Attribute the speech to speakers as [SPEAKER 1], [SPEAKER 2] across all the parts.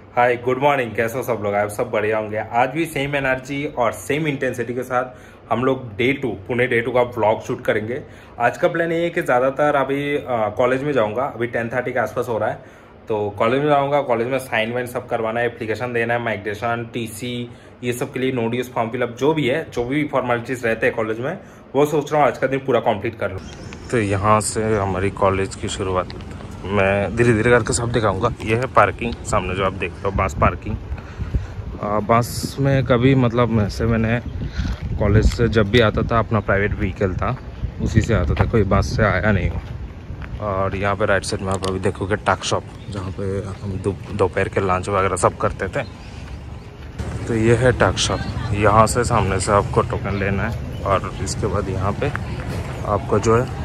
[SPEAKER 1] हाय, good morning. कैसे हो सब लोग? आप सब बढ़िया होंगे। आज भी सेम एनर्जी और सेम इंटेंसिटी के साथ हम लोग पुणे डे 2 का व्लॉग शूट करेंगे। आज का प्लान ये है कि ज़्यादातर अभी कॉलेज में जाऊंगा। अभी 10:30 के आसपास हो रहा है, तो कॉलेज में जाऊंगा। कॉलेज में साइन वाइन सब करवाना है, एप्लीकेशन देना है, माइग्रेशन, टीसी, ये सब के लिए नोटिस, फॉर्म फिलअप, जो भी फॉर्मेलिटीज़ रहते हैं कॉलेज में, वो सोच रहा हूँ आज का दिन पूरा कंप्लीट कर लूँ। तो यहाँ से हमारी कॉलेज की शुरुआत मैं धीरे धीरे करके सब दिखाऊंगा। ये है पार्किंग, सामने जो आप देख रहे हो बस पार्किंग। बस में कभी मैंने कॉलेज से जब भी आता था, अपना प्राइवेट व्हीकल था, उसी से आता था, कोई बस से आया नहीं हूँ। और यहाँ पे राइट साइड में आप अभी देखोगे टक शॉप, जहाँ पे हम दोपहर के लंच वगैरह सब करते थे। तो ये है टक शॉप। यहाँ से सामने से आपको टोकन लेना है और इसके बाद यहाँ पे आपको जो है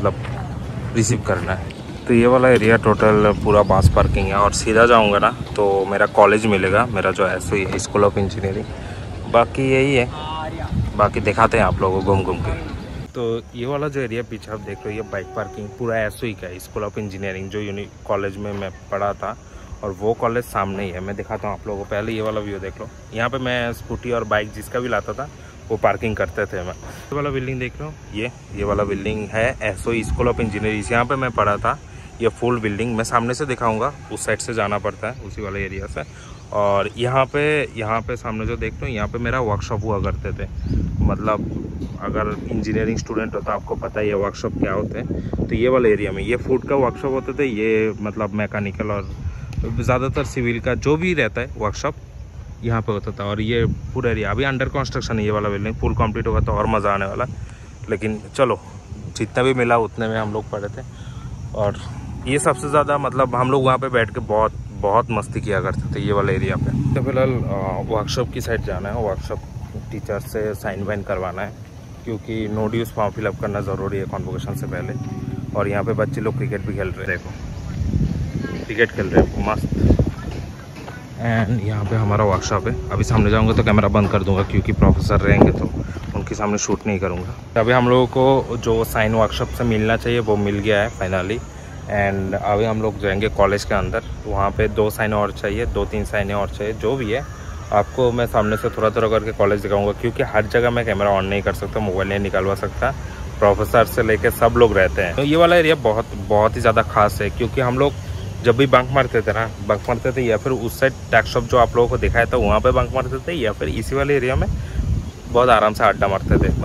[SPEAKER 1] रिसीव करना है। तो ये वाला एरिया टोटल पूरा बस पार्किंग है। और सीधा जाऊंगा ना तो मेरा कॉलेज मिलेगा, मेरा जो एसओई है, स्कूल ऑफ इंजीनियरिंग। बाकी यही है, बाकी दिखाते हैं आप लोगों को घूम घूम के। तो ये वाला जो एरिया पीछे आप देख रहे हो, ये बाइक पार्किंग पूरा एसओई का है, स्कूल ऑफ इंजीनियरिंग, जो कॉलेज में मैं पढ़ा था। और वो कॉलेज सामने ही है। मैं दिखाता हूँ आप लोगों को। पहले ये वाला व्यू देख लो। यहाँ पे मैं स्कूटी और बाइक जिसका भी लाता था वो पार्किंग करते थे। मैं ये वाला बिल्डिंग देख लो, ये वाला बिल्डिंग है एसओई स्कूल ऑफ इंजीनियरिंग। यहाँ पे मैं पढ़ा था। ये फुल बिल्डिंग मैं सामने से दिखाऊंगा, उस साइड से जाना पड़ता है, उसी वाले एरिया से। और यहाँ पे सामने जो देख लो, यहाँ पे मेरा वर्कशॉप हुआ करते थे। अगर इंजीनियरिंग स्टूडेंट हो तो आपको पता ही है वर्कशॉप क्या होते हैं। तो ये वाले एरिया में ये फूड का वर्कशॉप होते थे, ये मैकेनिकल और ज़्यादातर सिविल का जो भी रहता है वर्कशॉप यहाँ पे होता था। और ये पूरा एरिया अभी अंडर कंस्ट्रक्शन है। ये वाला बिल्डिंग फुल कंप्लीट होगा तो और मज़ा आने वाला। लेकिन चलो, जितना भी मिला उतने में हम लोग पढ़े थे। और ये सबसे ज़्यादा हम लोग वहाँ पे बैठ के बहुत मस्ती किया करते थे ये वाले एरिया पे। तो फिलहाल वर्कशॉप की साइड जाना है, वर्कशॉप टीचर से साइन वाइन करवाना है, क्योंकि नो ड्यूज फॉर्म फिलअप करना ज़रूरी है कॉन्वोकेशन से पहले। और यहाँ पे बच्चे लोग क्रिकेट भी खेल रहे हैं, देखो क्रिकेट खेल रहे हैं मस्त। एंड यहाँ पे हमारा वर्कशॉप है। अभी सामने जाऊँगा तो कैमरा बंद कर दूँगा, क्योंकि प्रोफेसर रहेंगे तो उनके सामने शूट नहीं करूँगा। अभी हम लोगों को जो साइन वर्कशॉप से मिलना चाहिए वो मिल गया है फाइनली। एंड अभी हम लोग जाएंगे कॉलेज के अंदर। वहाँ पे 2 साइन और चाहिए, 2-3 साइनें और चाहिए, जो भी है आपको मैं सामने से थोड़ा करके कॉलेज दिखाऊंगा, क्योंकि हर जगह मैं कैमरा ऑन नहीं कर सकता, मोबाइल नहीं निकालवा सकता। प्रोफेसर से लेकर सब लोग रहते हैं। तो ये वाला एरिया बहुत ही ज़्यादा खास है, क्योंकि हम लोग जब भी बंक मारते थे या फिर उस साइड टैक्स शॉप जो आप लोगों को दिखाया था वहाँ पे बंक मारते थे, या फिर इसी वाले एरिया में बहुत आराम से अड्डा मारते थे।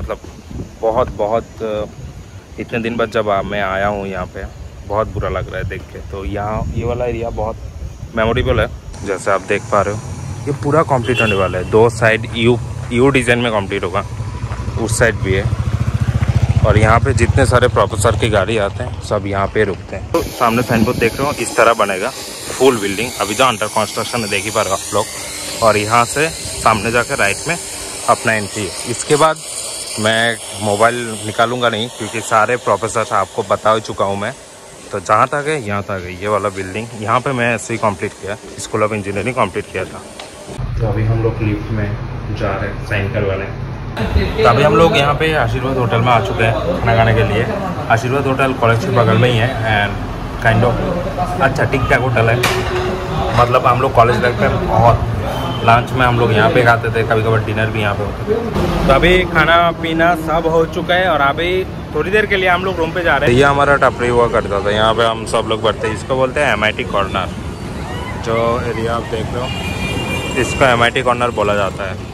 [SPEAKER 1] बहुत इतने दिन बाद जब मैं आया हूँ यहाँ पे, बहुत बुरा लग रहा है देख के। तो यहाँ ये वाला एरिया बहुत मेमोरेबल है। जैसे आप देख पा रहे हो, ये पूरा कंप्लीट होने वाला है। 2 साइड यू डिज़ाइन में कंप्लीट होगा, उस साइड भी है। और यहाँ पे जितने सारे प्रोफेसर की गाड़ी आते हैं सब यहाँ पे रुकते हैं। तो सामने साइन बोर्ड देख रहे हो, इस तरह बनेगा फुल बिल्डिंग। अभी जो अंडर कंस्ट्रक्शन है, देख ही पा रहे हो आप लोग। और यहाँ से सामने जाकर राइट में अपना एंट्री है। इसके बाद मैं मोबाइल निकालूंगा नहीं, क्योंकि सारे प्रोफेसर आपको बता चुका हूँ मैं। तो जहाँ तक है यहाँ तक है ये वाला बिल्डिंग। यहाँ पे मैं ऐसे ही कंप्लीट किया, स्कूल ऑफ इंजीनियरिंग कंप्लीट किया था। तो अभी हम लोग लिफ्ट में जा रहे हैं साइन करवाने। तो अभी हम लोग यहाँ पे आशीर्वाद होटल में आ चुके हैं खाना खाने के लिए। आशीर्वाद होटल कॉलेज के बगल में ही है एंड काइंड ऑफ अच्छा ठीक ठाक होटल है। हम लोग कॉलेज लाइफ में बहुत लंच में हम लोग यहाँ पे खाते थे, कभी कभार डिनर भी यहाँ पे होते थे। तो अभी खाना पीना सब हो चुका है और अभी थोड़ी देर के लिए हम लोग रूम पे जा रहे हैं। ये हमारा टपरी हुआ करता था, यहाँ पे हम सब लोग बैठते हैं। इसको बोलते हैं MIT कॉर्नर। जो एरिया आप देख रहे हो, इसको MIT कॉर्नर बोला जाता है।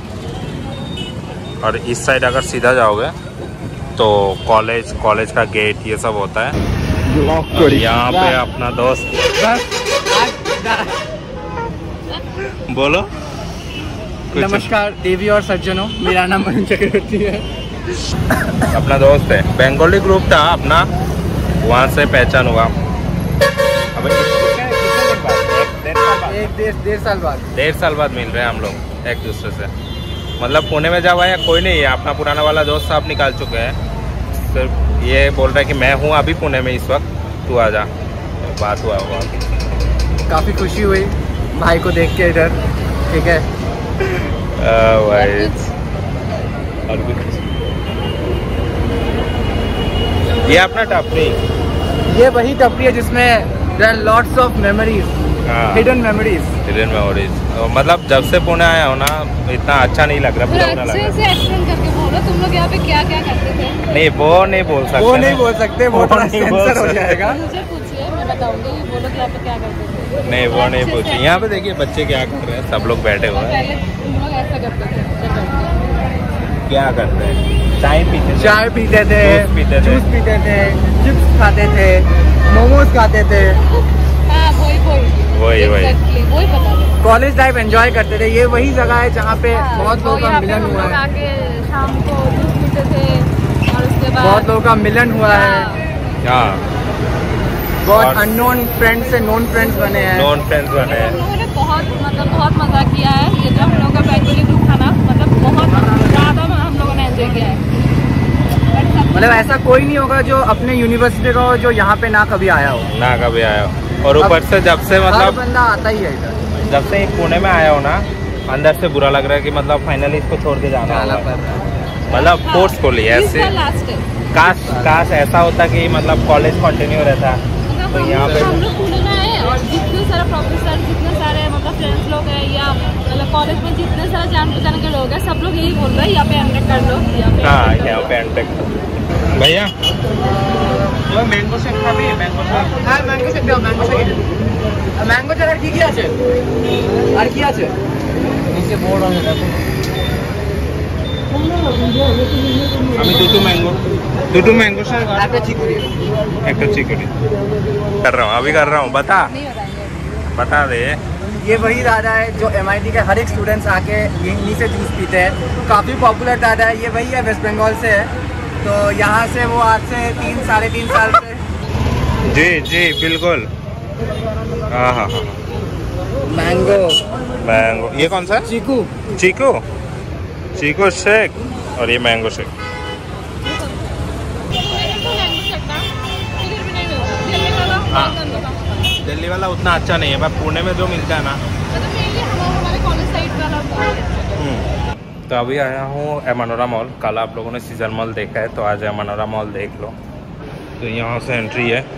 [SPEAKER 1] और इस साइड अगर सीधा जाओगे तो कॉलेज का गेट ये सब होता है। यहाँ पे अपना दोस्त बोलो।
[SPEAKER 2] नमस्कार देवी और सज्जनों, मेरा नाम वरुण चक्रवर्ती है।
[SPEAKER 1] अपना दोस्त है, बंगाली ग्रुप था अपना, वहाँ से पहचान हुआ। अबे डेढ़ साल बाद मिल रहे हैं हम लोग एक दूसरे से। पुणे में जब आया कोई नहीं है, अपना पुराना वाला दोस्त साहब निकाल चुके हैं। सिर्फ ये बोल रहा है कि मैं हूँ अभी पुणे में इस वक्त, तू आ जा। बात हुआ
[SPEAKER 2] काफ़ी खुशी हुई भाई को देख के इधर। ठीक है
[SPEAKER 1] और ये अपना टपरी,
[SPEAKER 2] ये वही टपरी है जिसमें there are lots of memories. Hidden memories.
[SPEAKER 1] Hidden memories मतलब जब से पुणे आया हो ना इतना अच्छा नहीं लग रहा, बुरा लग रहा है।
[SPEAKER 3] एक्सप्लेन करके बोलो तुम लोग यहाँ पे क्या क्या करते थे।
[SPEAKER 1] नहीं वो नहीं बोल सकते,
[SPEAKER 2] वो नहीं बोल सकते, वो थोड़ा सेंसर हो जाएगा।
[SPEAKER 3] मुझे पूछिए मैं बताऊंगी, बोलो यहाँ पे क्या करते थे।
[SPEAKER 1] नहीं वो नहीं पूछिए। यहाँ पे देखिए बच्चे क्या कर रहे हैं, सब लोग बैठे हुए हैं।
[SPEAKER 3] पहले तुम लोग ऐसा करते थे,
[SPEAKER 1] क्या करते हैं, चाय पीते थे,
[SPEAKER 2] जूस पीते थे, चिप्स खाते थे, मोमोज खाते थे।
[SPEAKER 3] वही बता दो।
[SPEAKER 2] कॉलेज लाइफ एंजॉय करते थे। ये वही जगह है जहाँ पे बहुत लोगों का मिलन हुआ है।
[SPEAKER 3] आके शाम को जूस पीते थे और उसके बाद
[SPEAKER 2] बहुत लोगों का मिलन हुआ है। बहुत अननोन फ्रेंड्स से नोन फ्रेंड्स बने हैं।
[SPEAKER 3] हम लोगों ने बहुत मजा किया है। ये जो हम लोगों का बैंगलोर ग्रुप था ना, मतलब बहुत ज़्यादा हम लोगों ने एंजॉय किया है।
[SPEAKER 2] मतलब ऐसा कोई नहीं होगा जो अपने यूनिवर्सिटी का जो यहाँ पे ना कभी आया हो।
[SPEAKER 1] और ऊपर से जब से मतलब
[SPEAKER 2] बंदा आता ही है इधर।
[SPEAKER 1] जब से पुणे में आया हो ना, अंदर से बुरा लग रहा है कि मतलब फाइनली इसको छोड़ के जाना है, मतलब फोर्सफुली ऐसे। काश ऐसा होता कि मतलब कॉलेज कंटिन्यू रहता। तो यहाँ पे
[SPEAKER 3] हम लोग पुणे में आए और जितने सारे प्रोफेसर, जितने सारे मतलब फ्रेंड्स लोग हैं या मतलब कॉलेज में जितने सारे जान पहचान के लोग हैं, सब लोग यही बोल रहे हैं यहाँ पे एंटेक कर लो।
[SPEAKER 1] हाँ यहाँ पे एंटेक भैया
[SPEAKER 2] मैंगो शेक खाबी? Mango shake. हाँ मैंगो शेक দাও, मैंगो शेक। मैंगो ছাড়া কি কি আছে? আর কি আছে? নিচে বোর্ড আছে দেখো।
[SPEAKER 1] আমি দুটো ম্যাঙ্গো शेक একটা চিকুরি कर रहा हूँ, अभी कर रहा हूँ। बता दे।
[SPEAKER 2] ये वही दादा है जो MIT के हर एक स्टूडेंट्स आके यहीं से जूस पीते हैं। काफ़ी पॉपुलर दादा है। ये वही है, वेस्ट बंगाल से है। तो यहाँ से वो आज से 3-3.5 साल से।
[SPEAKER 1] जी बिल्कुल। हाँ मैंगो। ये कौन सा? चीकू शेक और ये मैंगो शेक। हाँ दिल्ली वाला उतना अच्छा नहीं है, पर पुणे में जो मिलता है ना। तो अभी आया हूँ एमानोरा मॉल। कल आप लोगों ने सीजन मॉल देखा है, तो आज एमानोरा मॉल देख लो। तो यहाँ से एंट्री है,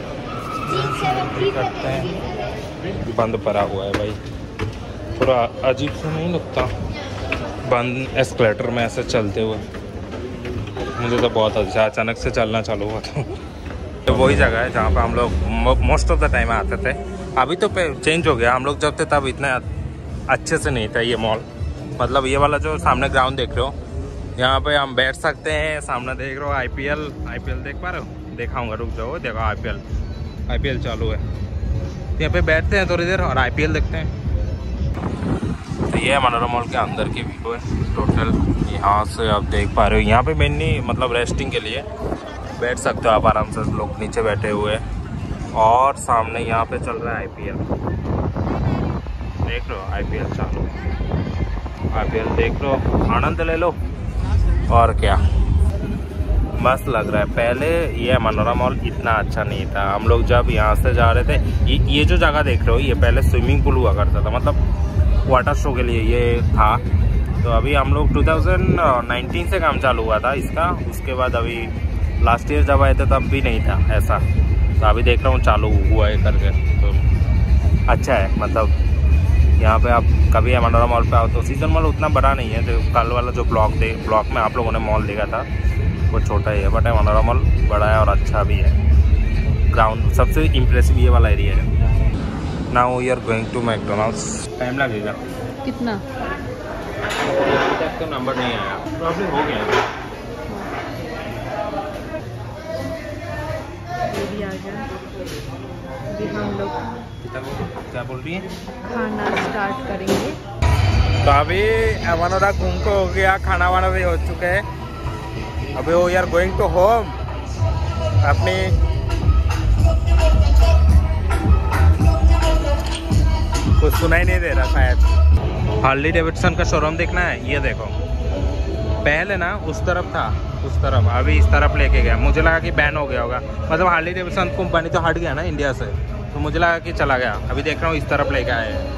[SPEAKER 1] करते हैं। बंद पड़ा हुआ है भाई, थोड़ा अजीब सा नहीं लगता बंद एस्केलेटर में ऐसे चलते हुए। मुझे तो बहुत अच्छा, अचानक से चलना चालू हुआ तो वही जगह है जहाँ पे हम लोग मोस्ट ऑफ द टाइम आते थे। अभी तो चेंज हो गया, हम लोग जब थे तब इतना अच्छे से नहीं था ये मॉल। मतलब ये वाला जो सामने ग्राउंड देख रहे हो, यहाँ पे हम बैठ सकते हैं। सामने देख रहे हो आईपीएल देख पा रहे हो? दिखाऊंगा, रुक जाओ। देखो आईपीएल चालू है, यहाँ पे बैठते हैं थोड़ी देर और आईपीएल देखते हैं। तो ये एमानोरा मॉल के अंदर की व्यू है टोटल। यहाँ से आप देख पा रहे हो, यहाँ पे मेनली मतलब रेस्टिंग के लिए बैठ सकते हो आप आराम से। लोग नीचे बैठे हुए हैं और सामने यहाँ पे चल रहा है आईपीएल। देख लो आईपीएल चालू, आईपीएल देख लो, आनंद ले लो। और क्या मस्त लग रहा है। पहले ये एमानोरा मॉल इतना अच्छा नहीं था। हम लोग जब यहाँ से जा रहे थे, ये जो जगह देख रहे हो, ये पहले स्विमिंग पूल हुआ करता था, मतलब वाटर शो के लिए ये था। तो अभी हम लोग 2019 से काम चालू हुआ था इसका। उसके बाद अभी लास्ट ईयर जब आए थे तब भी नहीं था ऐसा। तो अभी देख रहा हूँ चालू हुआ है करके, तो अच्छा है। मतलब यहाँ पे आप कभी एमानोरा मॉल पे आओ तो सीजन मॉल उतना बड़ा नहीं है। जो कल वाला जो ब्लॉक में आप लोगों ने मॉल देखा था वो छोटा ही है, बट एमानोरा मॉल बड़ा है और अच्छा भी है। ग्राउंड सबसे इम्प्रेसिव ये वाला एरिया है। Now we are going to McDonald's. Time लगेगा
[SPEAKER 3] कितना?
[SPEAKER 1] तो नंबर नहीं आया, प्रॉब्लम हो गया।
[SPEAKER 3] भी आ गया। अभी हम लोग
[SPEAKER 1] क्या बोल रही है?
[SPEAKER 3] खाना स्टार्ट करेंगे।
[SPEAKER 1] तो अभी एमानोरा घूम को हो गया, खाना वाना भी हो चुके हैं। अभी वो यार गोइंग टू होम। अपनी कुछ सुनाई नहीं दे रहा शायद। हार्ली डेविडसन का शोरूम देखना है? ये देखो, पहले ना उस तरफ था, उस तरफ, अभी इस तरफ लेके गया। मुझे लगा कि बैन हो गया होगा, मतलब हार्ली डेविडसन कंपनी तो हट गया ना इंडिया से, तो मुझे लगा कि चला गया। अभी देख रहा हूँ इस तरफ लेके आए हैं।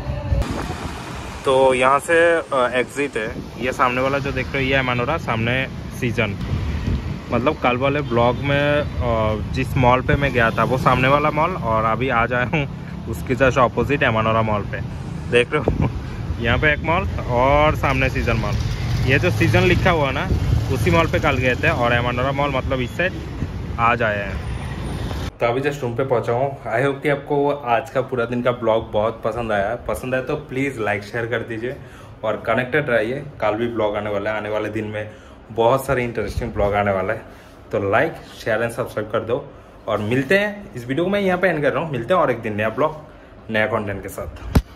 [SPEAKER 1] तो यहाँ से एग्जिट है। ये सामने वाला जो देख रहे हो ये एमानोरा, सामने सीजन। मतलब कल वाले ब्लॉग में जिस मॉल पे मैं गया था वो सामने वाला मॉल, और अभी आ जाया हूँ उसके जस्ट ऑपोजिट एमानोरा मॉल पे देख रहे हो। यहाँ पे एक मॉल और सामने सीजन मॉल। ये जो सीजन लिखा हुआ ना उसी मॉल पे कल गए थे और एमानोरा मॉल मतलब इस साइड आज आए हैं। तो अभी जस्ट रूम पे पहुंचा हूँ। आई होप कि आपको आज का पूरा दिन का ब्लॉग बहुत पसंद आया। पसंद आया तो प्लीज़ लाइक शेयर कर दीजिए और कनेक्टेड रहिए। कल भी ब्लॉग आने वाला है, आने वाले दिन में बहुत सारे इंटरेस्टिंग ब्लॉग आने वाला है। तो लाइक शेयर एंड सब्सक्राइब कर दो और मिलते हैं। इस वीडियो को मैं यहाँ पे एंड कर रहा हूँ। मिलते हैं और एक दिन नया ब्लॉग नया कंटेंट के साथ।